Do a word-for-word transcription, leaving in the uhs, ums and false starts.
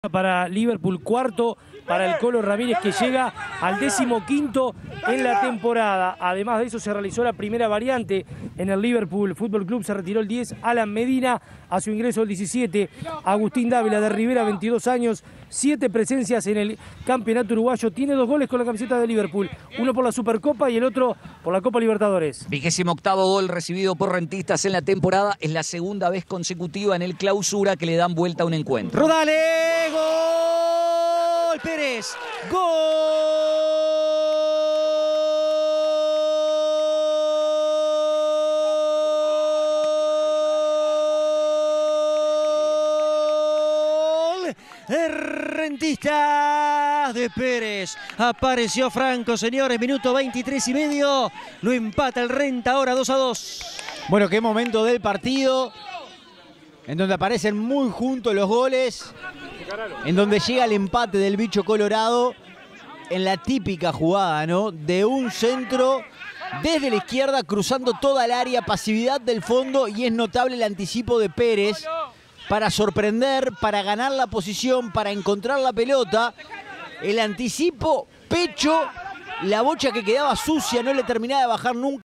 Para Liverpool, cuarto para el Colo Ramírez, que llega al décimo quinto en la temporada. Además de eso, se realizó la primera variante en el Liverpool Fútbol Club. Se retiró el diez, Alan Medina, a su ingreso el diecisiete, Agustín Dávila de Rivera, veintidós años, siete presencias en el campeonato uruguayo. Tiene dos goles con la camiseta de Liverpool, uno por la Supercopa y el otro por la Copa Libertadores. Vigésimo octavo gol recibido por Rentistas en la temporada. Es la segunda vez consecutiva en el Clausura que le dan vuelta a un encuentro. Rodale, gol, Pérez, gol, Rentistas de Pérez. Apareció Franco, señores, minuto veintitrés y medio, lo empata el Renta ahora dos a dos. Bueno, qué momento del partido, en donde aparecen muy juntos los goles, en donde llega el empate del bicho colorado, en la típica jugada, ¿no? De un centro desde la izquierda, cruzando toda el área, pasividad del fondo, y es notable el anticipo de Pérez para sorprender, para ganar la posición, para encontrar la pelota. El anticipo, pecho, la bocha que quedaba sucia, no le terminaba de bajar nunca.